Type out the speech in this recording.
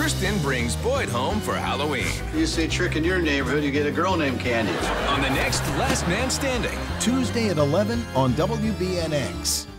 Kirsten brings Boyd home for Halloween. You see a trick in your neighborhood, you get a girl named Candy. On the next Last Man Standing. Tuesday at 11 on WBNX.